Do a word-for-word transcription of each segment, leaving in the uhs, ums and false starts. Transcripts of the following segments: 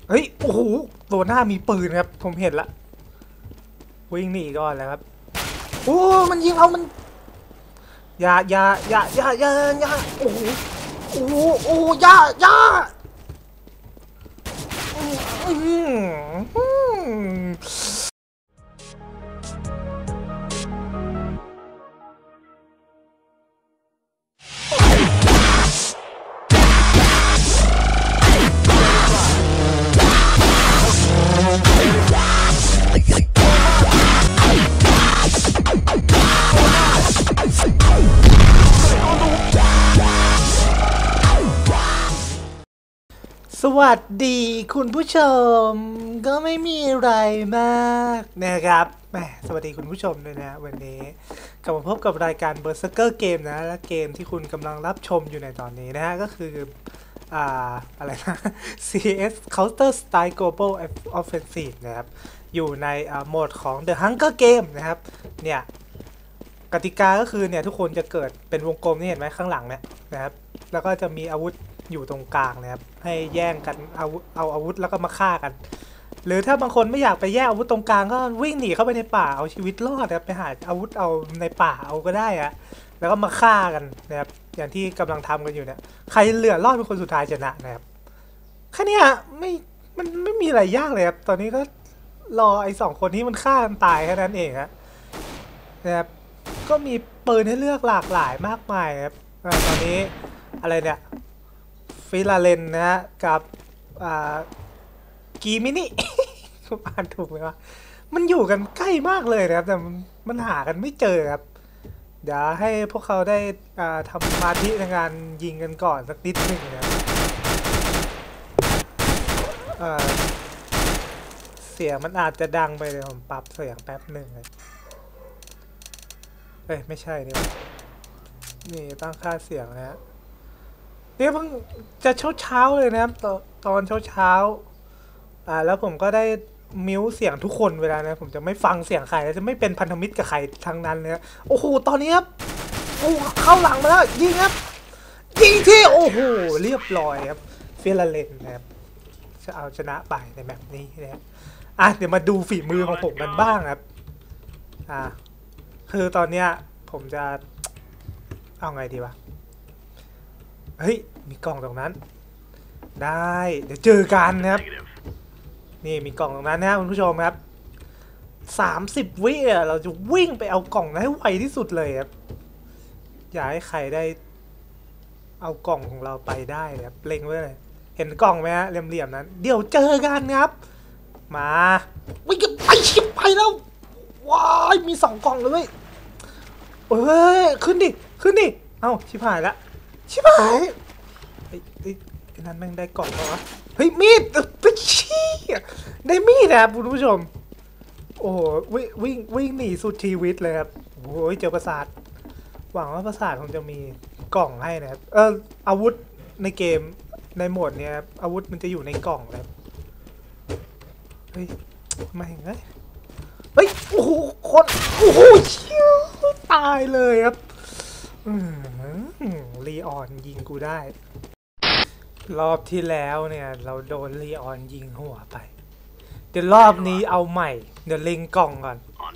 เฮ้ยโอ้โหตัวหน้ามีปืนครับผมเห็นละวิ่งหนีก่อนแล้วครับโอ้มันยิงเรามันอย่าอย่าอย่าอย่าอย่าอย่าโอ้โหโอ้โหโอ้อย่าอย่าสวัสดีคุณผู้ชมก็ไม่มีอะไรมากนะครับแหมสวัสดีคุณผู้ชมด้วยนะวันนี้กลับมาพบกับรายการ Berserker Game นะและเกมที่คุณกำลังรับชมอยู่ในตอนนี้นะฮะก็คืออ่าอะไรนะ ซี เอส Counter Strike Global Offensive นะครับอยู่ในโหมดของ The Hunger Game นะครับเนี่ยกติกาก็คือเนี่ยทุกคนจะเกิดเป็นวงกลมนี่เห็นไหมข้างหลังเนี่ยนะครับแล้วก็จะมีอาวุธอยู่ตรงกลางนะครับให้แย่งกันเอาเอาอาวุธแล้วก็มาฆ่ากันหรือถ้าบางคนไม่อยากไปแย่งอาวุธตรงกลางก็วิ่งหนีเข้าไปในป่าเอาชีวิตรอดครับไปหาอาวุธเอาในป่าเอาก็ได้อะแล้วก็มาฆ่ากันนะครับอย่างที่กำลังทำกันอยู่เนี่ยใครเหลือรอดเป็นคนสุดท้ายชนะนะครับแค่นี้ไม่มันไม่มีอะไรยากเลยครับตอนนี้ก็รอไอ้สองคนนี้มันฆ่ากันตายแค่นั้นเองครับนะครับก็มีปืนให้เลือกหลากหลายมากมายครับตอนนี้อะไรเนี่ยฟิลาเลนนะฮะกับกีมินิ อ่านถูกไหมวะมันอยู่กันใกล้มากเลยนะครับแต่มันหากันไม่เจอครับเดี๋ยวให้พวกเขาได้ทำสมาธิในการยิงกันก่อนสักนิดหนึ่งนะเสียงมันอาจจะดังไปเลยผมปรับเสียงแป๊บหนึ่งเลยเอ้ยไม่ใช่นี่นี่ตั้งค่าเสียงนะฮะเนี่ยเพิ่งจะเช้าเช้าเลยนะครับตตอนเช้าเช้าอ่าแล้วผมก็ได้มิวเสียงทุกคนเวลานะผมจะไม่ฟังเสียงใครจะไม่เป็นพันธมิตรกับใครทั้งนั้นเลยโอ้โหตอนนี้ครับโอ้เข้าหลังมาแล้วยิงครับยิงที่โอ้โหเรียบร้อยครับเฟลเลนนะครับจะเอาชนะไปในแบบนี้นะอ่ะเดี๋ยวมาดูฝีมือของผมกันบ้างครับอ่าคือตอนเนี้ยผมจะเอาไงดีวะเฮ้ยมีกล่องตรงนั้นได้เดี๋ยวเจอกันนะครับนี่มีกล่องตรงนั้นนะคุณผู้ชมครับสามสิบวิอ่ะเราจะวิ่งไปเอากล่องนั้นให้ไวที่สุดเลยครับอย่าให้ใครได้เอากล่องของเราไปได้ครับเล็งไว้เลยเห็นกล่องไหมฮะเหลี่ยมๆนั้นเดี๋ยวเจอกันครับมาวิ่งไปชิบไปแล้วว้ายมีสองกล่องเลยเอ้ยขึ้นดิขึ้นดิเอ้าชิบหายละชิบหายไอ้ไอ้นั่นแม่งได้กล่องแล้ววะเฮ้ยมีดไปชี้ได้มีดนะครับคุณผู้ชมโอ้โหวิ่งวิ่งวิ่งหนีสุดชีวิตเลยครับโอ้ยเจอประสาทหวังว่าประสาทคงจะมีกล่องให้นะครับเอออาวุธในเกมในโหมดเนี้ยอาวุธมันจะอยู่ในกล่องเลยเฮ้ยมาเห็นไหมเฮ้ยโอ้โหคนโอ้โหตายเลยครับลีออนยิงกูได้รอบที่แล้วเนี่ยเราโดนลีออนยิงหัวไปเดี๋ยวรอบนี้เอาใหม่เดี๋ยวเล็งกล่องก่อน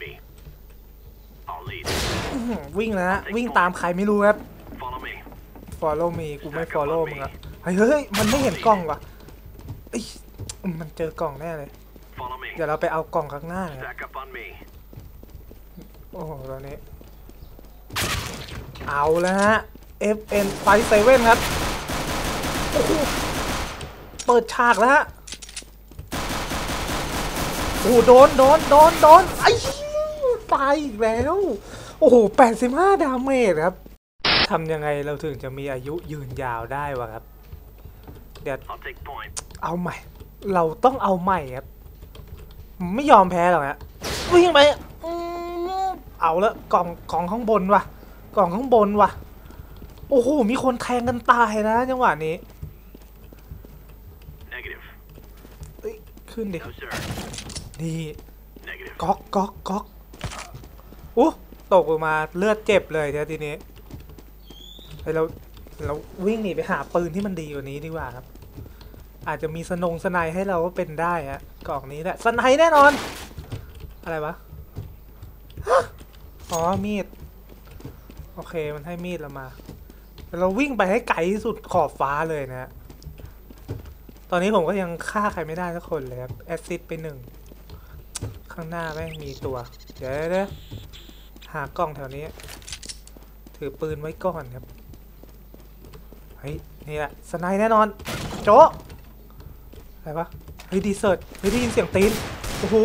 วิ่งนะวิ่งตามใครไม่รู้ครับ follow me กูไม่ follow มึงอะเฮ้ยเฮ้ยมันไม่เห็นกล่องว่ะเอ้ยมันเจอกล่องแน่เลยเดี๋ยวเราไปเอากล่องข้างหน้าเนี่ยโอ้โหตอนนี้เอาแล้วฮะ เอฟ เอ็น ไฟว์เซเว่น ครับโอ้โหเปิดฉากแล้วฮะโอ้โดนโดนโดนโดนไอ้ตายอีกแล้วโอ้โหแปดสิบห้าดาเมจครับทำยังไงเราถึงจะมีอายุยืนยาวได้วะครับเดี๋ยวเอาใหม่เราต้องเอาใหม่ครับไม่ยอมแพ้หรอกฮะวิ่งไปเอาละกล่องกล่องข้างบนว่ะกล่องข้างบนว่ะโอ้โหมีคนแทงกันตายนะจังหวะนี้เอ้ยขึ้นดินี่ก๊อกก๊อกก๊อกอู้ตกลงมาเลือดเจ็บเลยทีนี้เฮ้ยเราเราวิ่งหนีไปหาปืนที่มันดีกว่านี้ดีกว่าครับอาจจะมีสนงสไนให้เราก็เป็นได้ฮะกล่องนี้แหละสไนแน่นอนอะไรวะอ๋อมีดโอเคมันให้มีดเรามาเราวิ่งไปให้ไกลที่สุดขอบฟ้าเลยนะ ตอนนี้ผมก็ยังฆ่าใครไม่ได้สักคนเลยครับแอซซิดไปหนึ่งข้างหน้าแม่งมีตัวเดี๋ยวเดี๋ยวหากล้องแถวนี้ถือปืนไว้ก่อนครับเฮ้ยนี่แหละสไนแน่นอนโจ๊ะอะไรวะเฮ้ยดีเซิร์ตเฮ้ยได้ยินเสียงตีนโอ้โห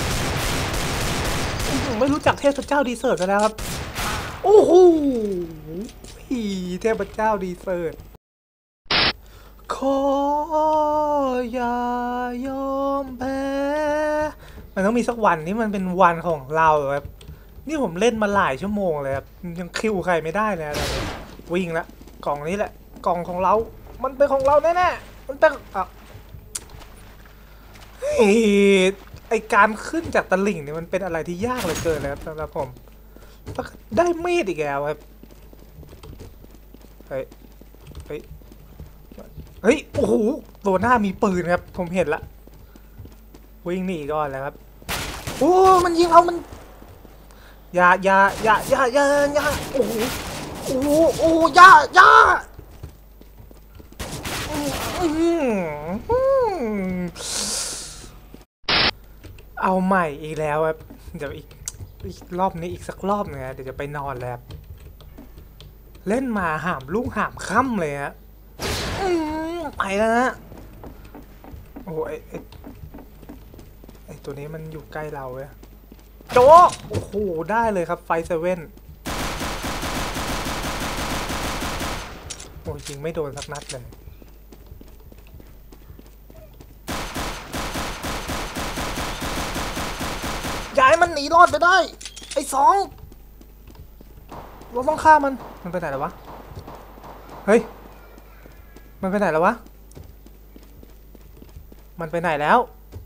ไม่รู้จักเทพเจ้าดีเซิร์ตกันแล้วครับโอ้โหเทพเจ้าดีเซิร์ตขออย่ายอมแพ้มันต้องมีสักวันนี้มันเป็นวันของเราครับนี่ผมเล่นมาหลายชั่วโมงเลยครับยังคิวใครไม่ได้เลยอะไรวิ่งละกล่องนี้แหละกล่องของเรามันเป็นของเราแน่ๆมันเป็นอ่ะไอการขึ้นจากตลิ่งเนี่ยมันเป็นอะไรที่ยากเหลือเกินเลยครับสำหรับผมได้มีดอีกแล้วครับเฮ้ยเฮ้ยเฮ้ยโอ้โหตัวหน้ามีปืนครับผมเห็นละวิ่งหนีก่อนแล้วครับโอ้มันยิงเอามันอย่าอย่าอย่าอย่าอย่าอย่าโอ้โหโอ้โหโอ้อย่าอย่าเอาใหม่อีกแล้วครับเดี๋ยวอีกอีกรอบนี้อีกสักรอบนึงนะเดี๋ยวจะไปนอนแล้วเล่นมาหามลูกหามค่ำเลยฮะไปแล้วนะโอ้ไอไอไอตัวนี้มันอยู่ใกล้เราเว้ยโจ๊ะโอ้โหได้เลยครับไฟเซเว่นโอ้ยิงไม่โดนสักนัดเลยย้ายมันหนีรอดไปได้ไอ้สองเราต้องฆ่ามันมันไปไหนแล้ววะเฮ้ยมันไปไหนแล้ววะมันไปไหนแล้ว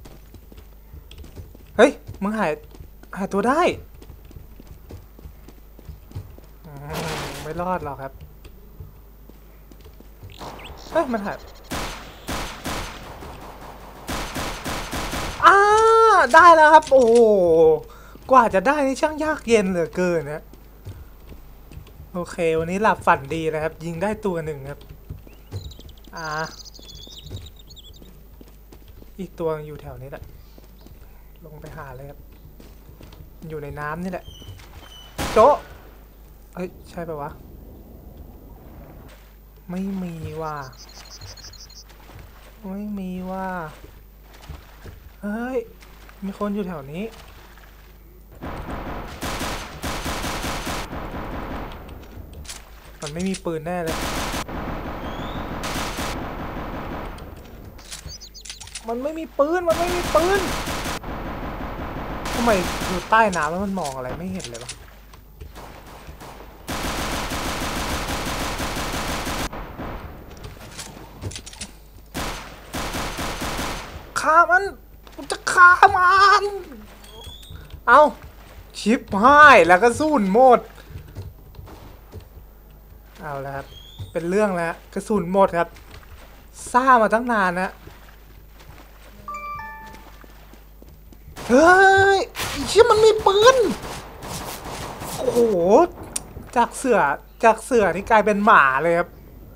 เฮ้ยมึงหายหายตัวได้ไม่รอดหรอกครับเฮ้ยมันหายอ้าได้แล้วครับโอ้กว่าจะได้นี่ช่างยากเย็นเหลือเกินนะโอเควันนี้หลับฝันดีนะครับยิงได้ตัวหนึ่งครับอ่าอีกตัวอยู่แถวนี้แหละลงไปหาเลยครับอยู่ในน้ำนี่แหละโจ๊ะเอ้ยใช่ปะวะไม่มีว่าไม่มีว่าเฮ้ยมีคนอยู่แถวนี้มันไม่มีปืนแน่เลยมันไม่มีปืนมันไม่มีปืนทำไมอยู่ใต้น้ำแล้วมันมองอะไรไม่เห็นเลยวะฆ่ามันผมจะฆ่ามันเอาชิปหายแล้วก็สู้นหมดเอาแล้วครับเป็นเรื่องแล้วกระสุนหมดครับซ่ามาตั้งนานนะเฮ้ยชิปมันมีปืนโอ้โหจากเสือจากเสือนี่กลายเป็นหมาเลยครับ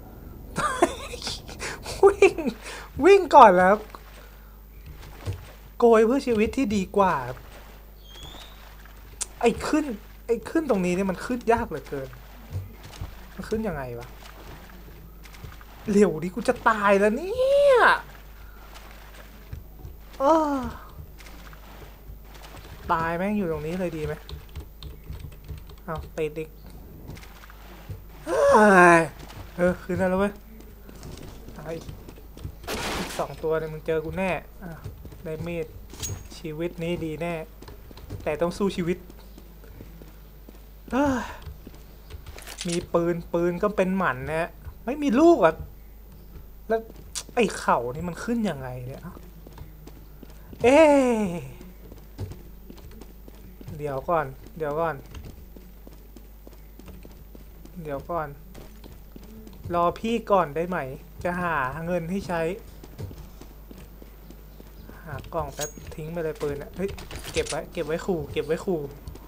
วิ่งวิ่งก่อนแล้วโกยเพื่อชีวิตที่ดีกว่าไอ้ขึ้นไอ้ขึ้นตรงนี้เนี่ยมันขึ้นยากเหลือเกินมันขึ้นยังไงวะเร็วดิกูจะตายแล้วเนี่ยเออตายแม่งอยู่ตรงนี้เลยดีไหมเอาติดอีกเออขึ้นได้แล้วเว้ยอีกสองตัวเนี่ยมึงเจอกูแน่ได้เมดชีวิตนี้ดีแน่แต่ต้องสู้ชีวิตมีปืนปืนก็เป็นหมันนะไม่มีลูกอ่ะแล้วไอ้เข่านี่มันขึ้นยังไงเนี่ยเอ๊เดี๋ยวก่อนเดี๋ยวก่อนเดี๋ยวก่อนรอพี่ก่อนได้ไหมจะหาเงินให้ใช้หากล่องแป๊บทิ้งไปเลยปืนอ่ะเฮ้ยเก็บไว้เก็บไว้ขู่เก็บไว้ขู่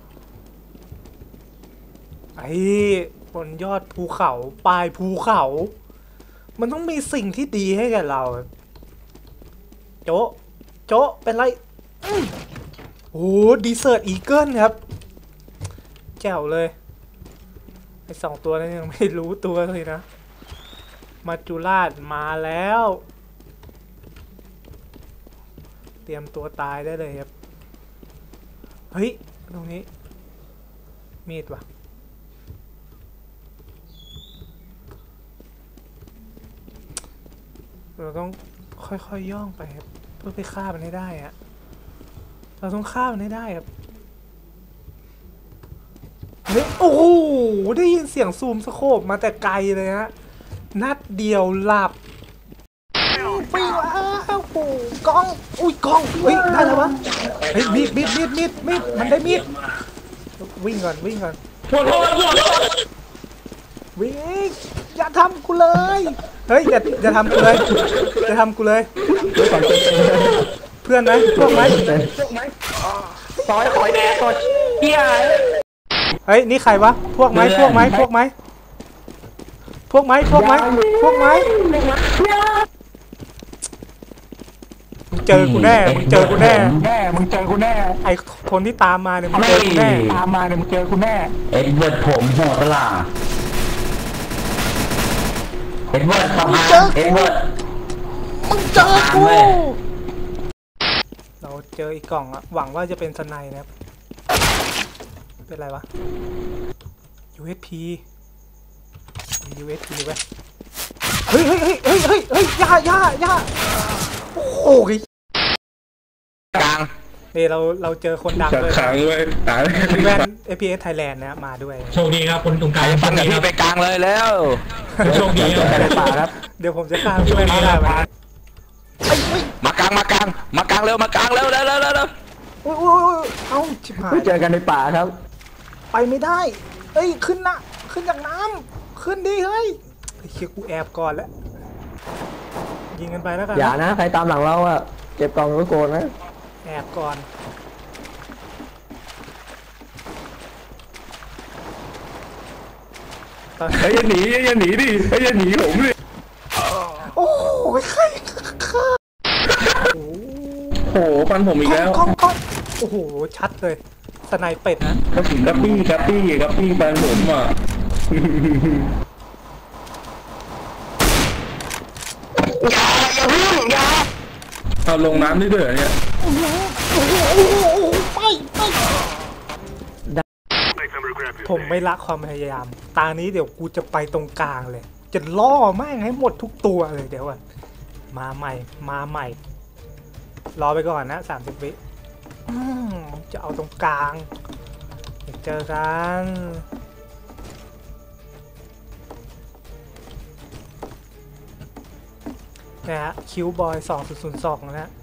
ไอ้บนยอดภูเขาปลายภูเขา มันต้องมีสิ่งที่ดีให้กับเราโจ๊ะโจ๊ะเป็นไรโอ้ดีเซอร์ตอีเกิลครับแจ๋วเลยไอ้สองตัวนั้นยังไม่รู้ตัวเลยนะมาจูราชมาแล้วเตรียมตัวตายได้เลยครับเฮ้ยตรงนี้มีดว่ะเราต้องค่อยๆ ย่องไปครับเพื่อไปฆ่ามันให้ได้อะเราต้องฆ่ามันให้ได้ครับเฮ้ยโอ้โหได้ยินเสียงซูมสโคปมาแต่ไกลเลยฮะนัดเดียวหลับไปแล้วโอ้กล้องอุ้ยกล้องเฮ้ยได้แล้ววะเฮ้ยมีดมีดมีดมีดมีดมันได้มีดวิ่งก่อนวิ่งก่อนวิ่งอย่าทำกูเลยเฮ้ยอย่าอย่าทำกูเลยอย่าทำกูเลยเพื่อนไหมพวกไหมซอยคอยแดงตัวเฮียเฮ้ยนี่ใครวะพวกไหมพวกไหมพวกไหมพวกไหมพวกไหมพวกไหมมึงเจอกูแน่มึงเจอกูแน่แน่มึงเจอกูแน่ไอคนที่ตามมาเนี่ยมึงเจอกูแน่ตามมาเนี่ยมึงเจอกูแน่เอ็ดเวิร์ดผมโหดล่ะเอ็ดเวิร์ดทำงานเอ็ดเวิร์ดมึงเจอกูเราเจออีกกล่องอะหวังว่าจะเป็นสไนด์นะครับเป็นไรวะ ยู เอส พี ยู เอส พี ไว้เฮ้ยเฮ้ยเฮ้ยเฮ้ยเฮ้ยเฮ้ยย่าย่าย่าโอ้โหกลางเฮ้ยเราเราเจอคนดังเลยขังเลยตายแว่น เอ พี เอส Thailand นะมาด้วยโชคดีครับคนตรงกลางปันกับพี่ไปกลางเลยแล้วโชคดีครับเดี๋ยวผมจะข้ามช่วยไม่ได้ไหมมากลางมากลางมากลางเร็วมากลางเร็วเร็วเร็วเร็วโอ้ยเอ้าชิบหายเจอกันในป่าครับไปไม่ได้เอ้ยขึ้นนะขึ้นจากน้ำขึ้นดิเฮ้ยไอ้เชี่ยกูแอบก่อนแล้วยิงกันไปแล้วกันอย่านะใครตามหลังเราอะเก็บกองไว้โกนนะแอบก่อนไอ้ยันหนีไอ้ยันหนีดิไอ้ยันหนีผมดิโอ้ยใครฆ่าโอ้โหฟันผมอีกแล้วโอ้โหชัดเลยสไนเป็ดนะกระปี้กระปี้กระปี้กระปี้ฟันผมอ่ะอย่าอย่าพึ่งอย่าเอาลงน้ำได้ด้วยเนี่ยไม่ไม่ผมไม่ละความพยายามตานี้เดี๋ยวกูจะไปตรงกลางเลยจะล่อแม่งให้หมดทุกตัวเลยเดี๋ยวก่อนมาใหม่มาใหม่รอไปก่อนนะสามสิบวิจะเอาตรงกลางเจอกันนะฮะคิวบอยสองศูนย์ศูนย์สองนะฮะ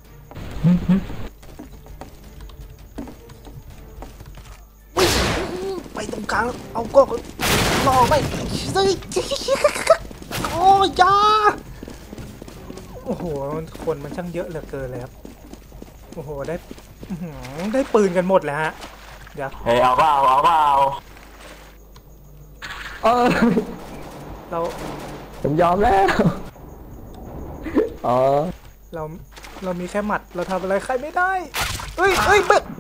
ไปตรงกลางเอาก็รอไม่เฮ้ยโอ้ยาโอ้โหคนมันช่างเยอะเหลือเกินเลยครับโอ้โหได้ได้ปืนกันหมดแล้วฮะเดี๋ยวเฮ้ยเอาเปล่าเอาเปล่าเออเราผมยอมแล้วอ๋อเราเรามีแค่หมัดเราทำอะไรใครไม่ได้เฮ้ยเฮ้ยเบ็ด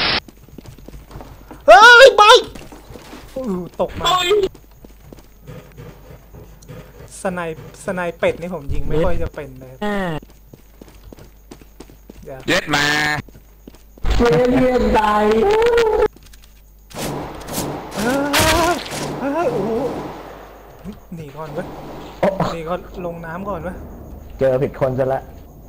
เฮ้ยไปตกมาสไนสไนเป็ดนี่ผมยิงไม่ค่อยจะเป็นเลยเย็ดมาเรียนเรียนใจเฮ้ยเฮ้ยโอ้โหหนีก่อนเว้ยหนีก่อนลงน้ำก่อนเว้ยเจอผิดคนซะละ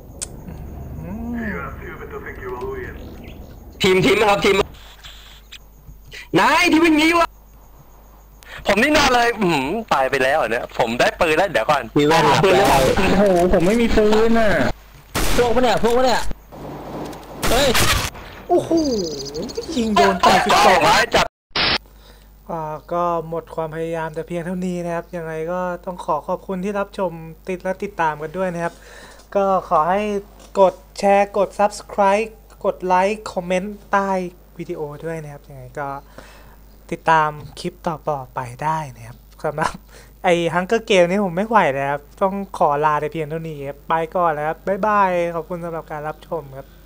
ทีมทีมครับทีมนายที่เป็นงี้วะผมนี่นอนเลยอืมตายไปแล้วเนี่ยผมได้ปืนแล้วเดี๋ยวก่อนมีแว่นปืนแล้วโอ้โหผมไม่มีปืนน่ะพวกมันเนี่ยพวกมันเนี่ยเฮ้ยโอ้โหยิงโดนแปดสิบสองจับอ่าก็หมดความพยายามแต่เพียงเท่านี้นะครับยังไงก็ต้องขอขอบคุณที่รับชมติดและติดตามกันด้วยนะครับก็ขอให้กดแชร์กด Subscribe กดไลค์คอมเมนต์ใต้วิดีโอด้วยนะครับยังไงก็ติดตามคลิปต่อๆไปได้นะครับสำหรับไอ้ฮังเกอร์เกมนี่ผมไม่ไหวแล้วครับต้องขอลาแต่เพียงเท่านี้ครับไปก่อนแล้วครับบ๊ายบายขอบคุณสำหรับการรับชมครับ